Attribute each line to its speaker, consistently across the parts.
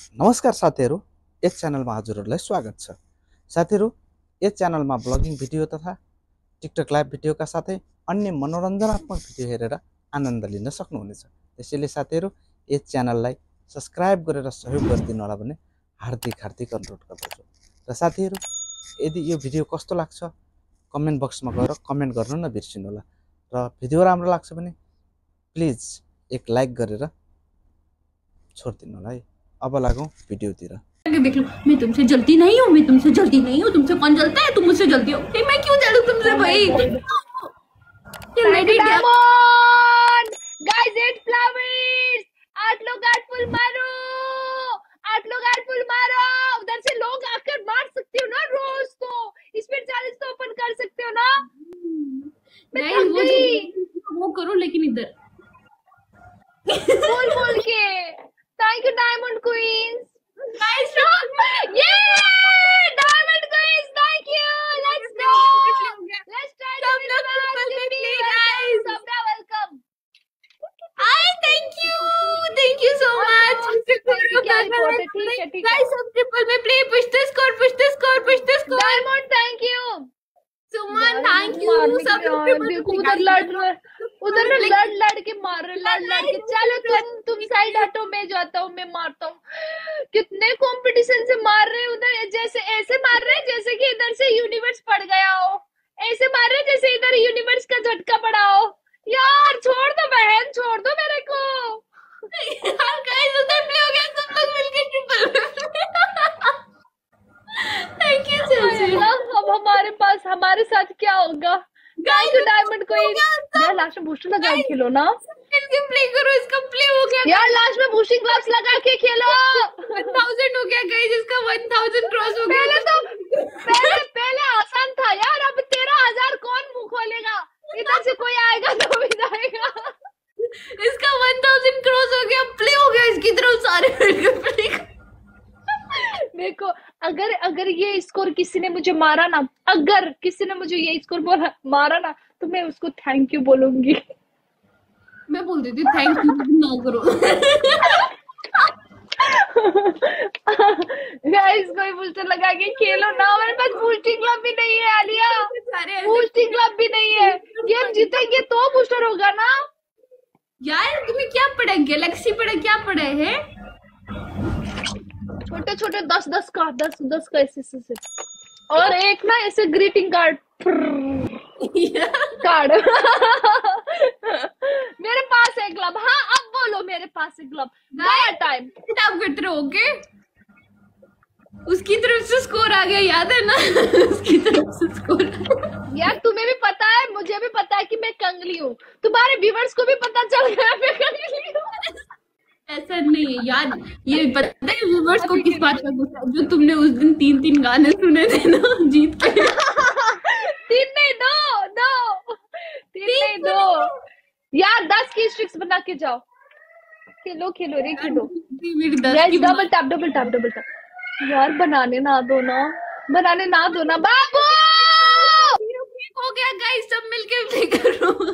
Speaker 1: नमस्कार साथीहरु, यस च्यानलमा हजुरहरुलाई स्वागत छ। साथीहरु, यस च्यानलमा ब्लगिङ भिडियो तथा टिकटक लाइभ भिडियोका साथै अन्य मनोरञ्जनात्मक भिडियो हेरेर आनन्द लिन सक्नुहुनेछ। त्यसैले साथीहरु, यस च्यानललाई सब्स्क्राइब गरेर सहयोग गरिदिनु होला भन्ने हार्दिक अनुरोध गर्दछु। र साथीहरु, यदि यो भिडियो कस्तो लाग्छ कमेन्ट बक्समा गएर कमेन्ट गर्न नबिर्सिनु होला। र भिडियो राम्रो लाग्छ भने प्लिज एक लाइक गरेर छोड्दिनु होला है। अब लागौं भिडियोतिर।
Speaker 2: देख लो, मैं तुमसे जलती नहीं हूँ, तुमसे कौन जलता है? तुम मुझसे जलती हो, मैं क्यों जलूं तुमसे भाई?
Speaker 3: गाइस, 8 फ्लावर्स, 8 लोग 8 फुल मारो, 8 लोग 8 फुल मारो। उधर से लोग आकर मार सकते हो ना रोज, तो इसमें चैलेंज तो ओपन कर सकते हो ना।
Speaker 2: वो करो लेकिन इधर
Speaker 3: बोल के thank you diamond queens.
Speaker 2: Guys,
Speaker 3: ये diamond queens, thank you. Let's go, let's try to win guys. सबका welcome.
Speaker 2: I thank you so much. Guys, सब ट्रिपल में play, push the score.
Speaker 3: Diamond thank you.
Speaker 2: Suman thank you. सब
Speaker 3: उधर लड़ के मार रहे। चलो तुम साइड हटो, मैं जाता हूँ, मैं मारता हूँ। कितने कंपटीशन से मार रहे हैं उधर, जैसे ऐसे मार रहे हैं जैसे कि इधर से यूनिवर्स पड़ गया हो, ऐसे मार रहे हैं जैसे इधर यूनिवर्स का झटका पड़ा हो। यार छोड़ दो बहन, छोड़ दो मेरे को।
Speaker 2: गाइस, उधर प्ले हो गया, सब लोग मिलके ट्रिपल। Thank you Chelsea.
Speaker 3: अब हमारे साथ क्या होगा? गाइस, डायमंड को यार लास्ट में बूस्टर लगा के खेलो ना।
Speaker 2: इनके प्ले करो, इसका प्ले हो गया
Speaker 3: यार, लास्ट में बूस्टिंग ग्लव्स लगा के खेलो।
Speaker 2: 1000 हो गया गाइस, इसका 1000 क्रॉस हो गया।
Speaker 3: पहले आसान था यार, अब 13,000 कौन मुंह खोलेगा? इधर से कोई आएगा तो भी जाएगा।
Speaker 2: इसका 1000 क्रॉस हो गया, प्ले हो गया इसकी तरफ सारे मिलकर प्ले।
Speaker 3: देखो, अगर ये स्कोर किसी ने मुझे मारा ना, अगर किसी ने मुझे ये स्कोर मारा ना, तो मैं उसको थैंक यू बोलूंगी।
Speaker 2: मैं बोल देती हूँ थैंक यू ना करो।
Speaker 3: गाइस, कोई बूस्टर लगा के खेलो ना। हमारे पास बूस्टिंग क्लब भी नहीं है आलिया, बूस्टिंग क्लब भी नहीं है। गेम जीतेंगे तो बूस्टर होगा ना।
Speaker 2: यार तुम्हें क्या पड़ा, गैलेक्सी पड़ा, क्या पड़ा है?
Speaker 3: छोटे 10 का ऐसे और एक ना ऐसे ग्रीटिंग कार्ड मेरे पास है क्लब। हाँ, अब बोलो, मेरे पास है क्लब। नया टाइम
Speaker 2: आप करते रहोगे। उसकी तरफ से स्कोर आ गया, याद है ना? उसकी तरफ से स्कोर।
Speaker 3: यार तुम्हें भी पता है, मुझे भी पता है कि मैं कंगली हूँ। तुम्हारे व्यूअर्स को भी पता चल गया मैं कंगली हूँ।
Speaker 2: ऐसा नहीं है यार, ये पता है व्यूअर्स को किस बात का गुस्सा? जो तुमने उस दिन 3 गाने सुने थे ना जीत के।
Speaker 3: 3 नहीं, 2 यार, 10 की स्ट्रिक्स बना के जाओ। खेलो रे, खेलो। Double tap. यार बनाने ना दो ना बाबू।
Speaker 2: हो गया गाइस, सब मिलके प्ले करो।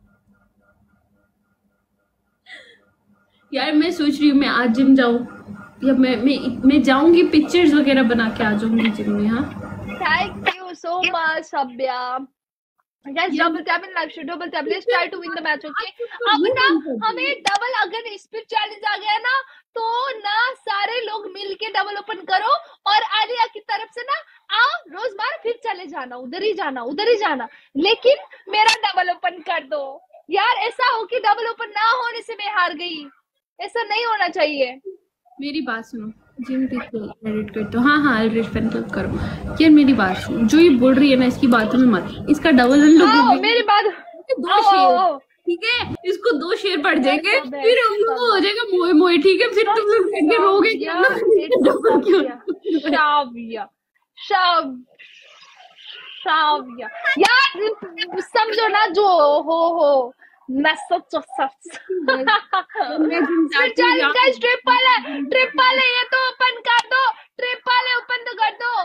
Speaker 2: यार मैं सोच रही हूँ मैं आज जिम जाऊँ, या मैं जाऊंगी, पिक्चर्स वगैरह बना के आ जाऊंगी जिम में। हाँ,
Speaker 3: thank you so much Sabhya. Guys, double tap in live, double tap. Let's try to win the match. Okay, अब ना हमें डबल, अगर स्पीड चैलेंज आ गया ना, तो ना सारे लोग मिलके डबल ओपन करो, और आलिया की तरफ से ना आओ, रोज मार, फिर चले जाना, उधर ही जाना, लेकिन मेरा डबल ओपन कर दो। यार ऐसा हो कि डबल ओपन ना होने से मैं हार गई, ऐसा नहीं होना चाहिए।
Speaker 2: मेरी बात सुनो, जिम एडिट कर दो। हाँ, एडिट करो। यार मेरी बात सुनो, जो ये बोल रही है ना, इसकी बातों में मत, इसका डबल
Speaker 3: मेरी बात
Speaker 2: 2 शेयर, ठीक है? इसको 2 शेयर पड़ जाएंगे, फिर वो हो जाएगा मोए, ठीक है? फिर तुम लोग रोगे
Speaker 3: शाविया। यार समझो ना, जो हो मैं सच ट्रिपल है, ये तो ओपन कर दो। ट्रिपल है, ओपन तो कर दो।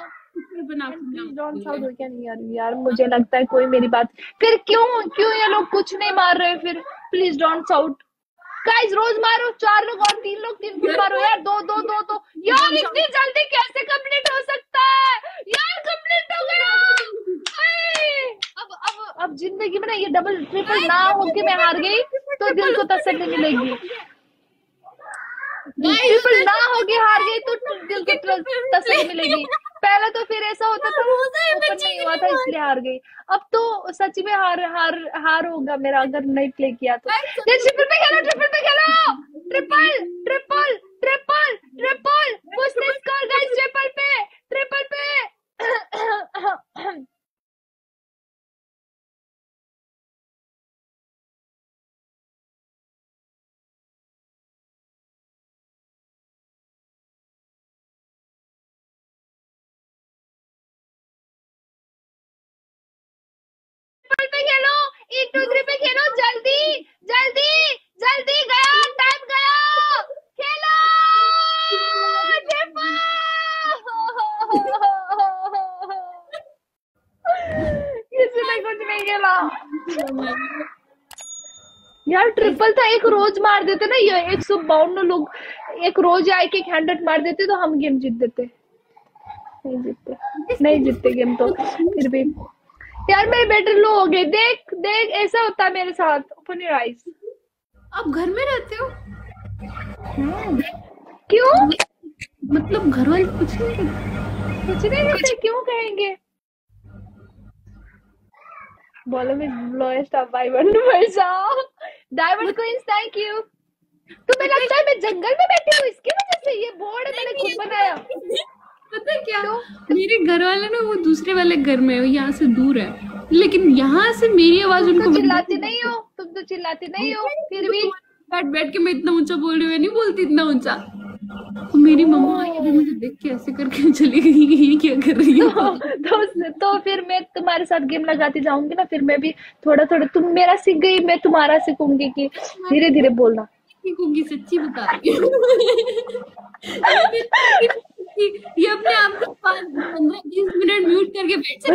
Speaker 3: यार मुझे लगता है कोई मेरी बात, फिर क्यों ये लोग कुछ नहीं मार रहे? फिर प्लीज डोंट साउट। गाइस रोज मारो, 4 लोग और 3 लोग 3 फुल मारो यार, 2 2 2 2 यार इतनी जल्दी कैसे कंप्लीट हो सकता है यार? कंप्लीट हो गया। अरे, अब जिंदगी में ना ये डबल ट्रिपल ना होके मैं हार गई तो दिल को तसल्ली मिलेगी। ट्रिपल ना होके हार गई तो दिल को तसल्ली मिलेगी। पहले तो फिर ऐसा होता था ओपन नहीं हुआ था इसलिए हार गई। अब तो सच में हार होगा मेरा अगर नहीं प्ले किया तो। ट्रिपल पे खेलो, ट्रिपल पे खेलो, triple triple triple triple push the score guys, triple पे, ट्रिपल पे। ट्रिपल पे खेलो, 1 2 3 पे खेलो, जल्दी जल्दी जल्दी, गया टाइम गया, खेलो किसी ने कुछ नहीं खेला यार। ट्रिपल था, एक रोज मार देते ना ये 152 लोग, एक रोज या एक 100 मार देते तो हम गेम जीत देते। नहीं जीतते गेम तो फिर भी। यार मेरी बैटरी लो हो गई, देख देख ऐसा होता है मेरे साथ। Open your eyes.
Speaker 2: आप घर में रहते हो?
Speaker 3: क्यों?
Speaker 2: मतलब घर वाले कुछ नहीं कहते?
Speaker 3: कुछ नहीं कहते, क्यों कहेंगे? बोलो मैं लोएस्ट ऑफ डायमंड पैसा। Diamond queens thank you. तुम्हें लगता है मैं जंगल में बैठी हूँ इसकी वजह से? ये बोर्ड मैंने खुद बनाया।
Speaker 2: पता है क्या, मेरे घर वाले ना वो दूसरे वाले घर में है, यहाँ से दूर है, लेकिन यहाँ से मेरी आवाज उनको
Speaker 3: तुम तो चिल्लाती नहीं हो, तुम तो चिल्लाती नहीं हो, फिर भी
Speaker 2: बैठ के मैं इतना ऊंचा बोल रही हूँ, मैं नहीं बोलती इतना ऊंचा। तो मेरी मम्मा आई अभी मुझे देख के ऐसे करके चली गई, ये क्या कर रही हो?
Speaker 3: तो फिर मैं तुम्हारे साथ गेम लगाती जाऊंगी ना, फिर मैं भी थोड़ा थोड़ा, तुम मेरा सीख गई मैं तुम्हारा सीखूंगी कि धीरे धीरे बोलना
Speaker 2: सीखूंगी, सच्ची बता रही हूँ। ये अपने आप को 15-20 मिनट म्यूट करके बैठ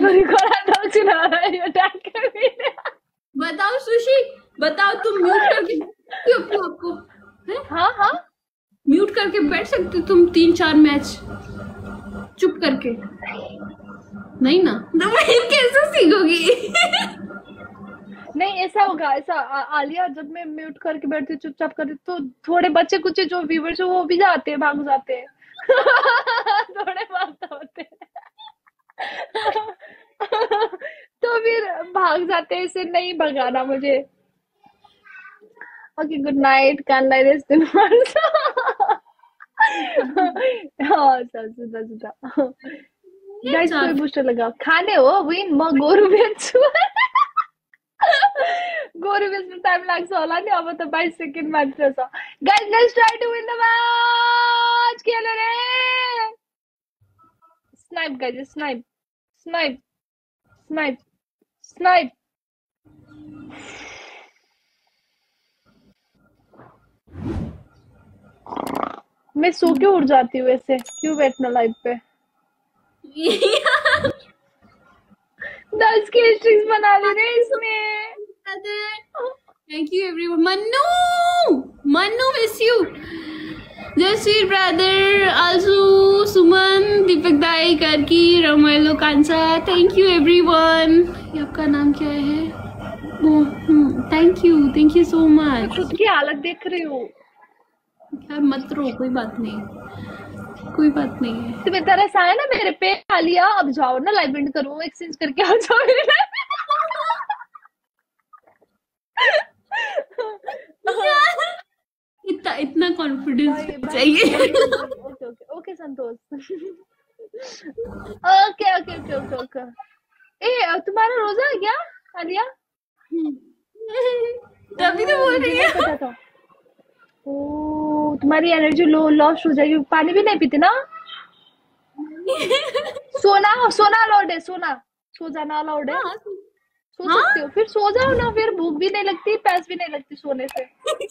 Speaker 2: सकती है। बताओ सुशी, बताओ तुम म्यूट करके अपने आप को?
Speaker 3: हाँ हाँ
Speaker 2: म्यूट करके बैठ सकती हो तुम 3-4 मैच चुप करके? नहीं ना, तो मैं कैसे सीखोगी?
Speaker 3: नहीं ऐसा होगा, ऐसा आलिया जब मैं म्यूट करके बैठती चुपचाप करती तो थोड़े बच्चे कुछ जो व्यूवर्स वो भी जाते हैं, भाग जाते हैं। थोड़े भागते होते हैं। तो फिर भाग जाते हैं, इसे नहीं भगाना मुझे। Okay good night, can I rest in हाँ सुधा सुधा गाइस, कोई बूस्टर लगाओ। खाने हो विन म गोरु बेच्छु। गोरु बेच्नु टाइम लाग्छ होला नि, अब त 22 सेकेन्ड मात्र छ। Guys let's try to win the match. खेल रे, snipe guys, snipe snipe snipe snipe. मैं सो के उठ जाती हूँ ऐसे, क्यों बैठना लाइव पे? 10 के स्ट्रिक्स बना ले रहे इसमें।
Speaker 2: Thank you everyone. Mannu miss you. Jayashree brother, Aaju, Suman, दीपक दाई, करकी, रमेलो कांसा, थैंक यू एवरीवन। ये आपका नाम क्या है? Thank you so much.
Speaker 3: खुद की हालत देख रही हूँ
Speaker 2: यार, मत रो, कोई बात नहीं, कोई बात नहीं है।
Speaker 3: तुम्हें तरस आया ना मेरे पे आलिया? अब जाओ ना, लाइव एंड करो, एक्सचेंज करके आ जाओ मेरे लाइव।
Speaker 2: इतना कॉन्फिडेंस चाहिए।
Speaker 3: Okay okay okay Santosh. Okay okay okay okay okay. ए तुम्हारा रोजा है क्या आलिया?
Speaker 2: तभी तो बोल रही है।
Speaker 3: पता था। ओ तुम्हारी एनर्जी लॉस हो जाएगी। पानी भी नहीं पीते ना? सोना अलाउड है, सो जाना अलाउड है। सो सकते हो, फिर सो जाओ ना, फिर भूख भी नहीं लगती, प्यास भी नहीं लगती सोने से।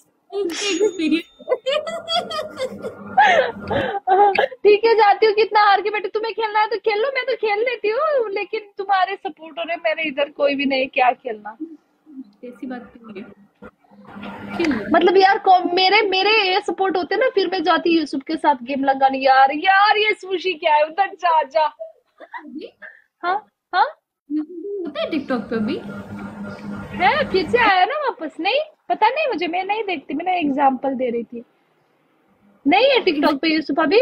Speaker 3: ठीक है, जाती हूँ। कितना हार के बैठे, तुम्हें खेलना है तो खेल लो, मैं तो खेल लेती हूँ, लेकिन तुम्हारे सपोर्टर है, मेरे इधर कोई भी नहीं, क्या खेलना।
Speaker 2: ऐसी बात नहीं है।
Speaker 3: मतलब यार मेरे मेरे ये सपोर्ट होते ना, फिर मैं जाती यूसुफ के साथ गेम लगाने। यार यार ये सुशी क्या है, उधर जा जा। हाँ हाँ
Speaker 2: होता है टिकटॉक पे भी।
Speaker 3: है, फिर से आया ना वापस। नहीं पता नहीं मुझे, मैं नहीं देखती, मैंने एग्जांपल दे रही थी। नहीं है टिकटॉक पे यूसुफ अभी।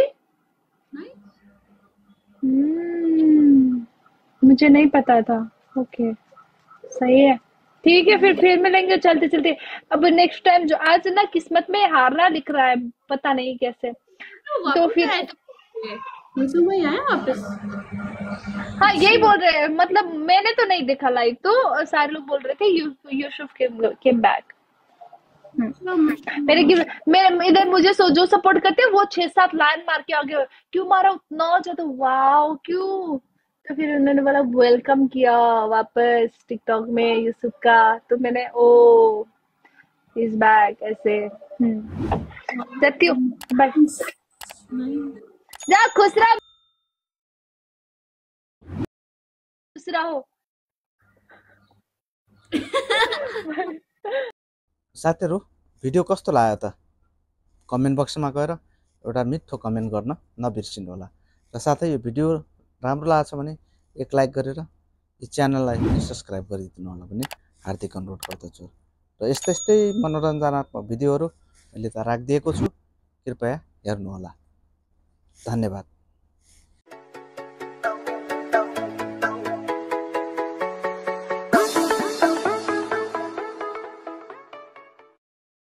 Speaker 3: मुझे नहीं पता था। ओके सही है, ठीक है, फिर मिलेंगे चलते चलते। अब नेक्स्ट टाइम जो आज ना किस्मत में हारना लिख रहा है, पता नहीं कैसे। तो फिर
Speaker 2: यूसुफ भाई आए वापस।
Speaker 3: हाँ यही बोल रहे हैं, मतलब मैंने तो नहीं देखा लाइव, तो सारे लोग बोल रहे थे यूसुफ केम बैक। मेरे इधर मुझे जो सपोर्ट करते हैं वो 6-7 लाइन मार के आगे, क्यों मारा उतना ज्यादा, वाओ क्यों। तो फिर उन्होंने बोला वेलकम किया वापस टिकटॉक में यूसुफ का, तो मैंने ओ इज बैक ऐसे। जाती हूँ, बाय। जा खुश रहो।
Speaker 1: साथीहरू भिडियो कस्तो लाग्यो त कमेन्ट बक्समा गएर एउटा मिठो कमेन्ट गर्न नबिर्सिनु होला। र साथै यो भिडियो राम्रो लागेछ भने एक लाइक गरेर यो च्यानललाई सब्स्क्राइब गरिदिनु होला भने हार्दिक अनुरोध गर्दछु। र यस्तै मनोरञ्जनात्मक भिडियोहरू अहिले त राखिदिएको छु, कृपया हेर्नुहोला। धन्यवाद।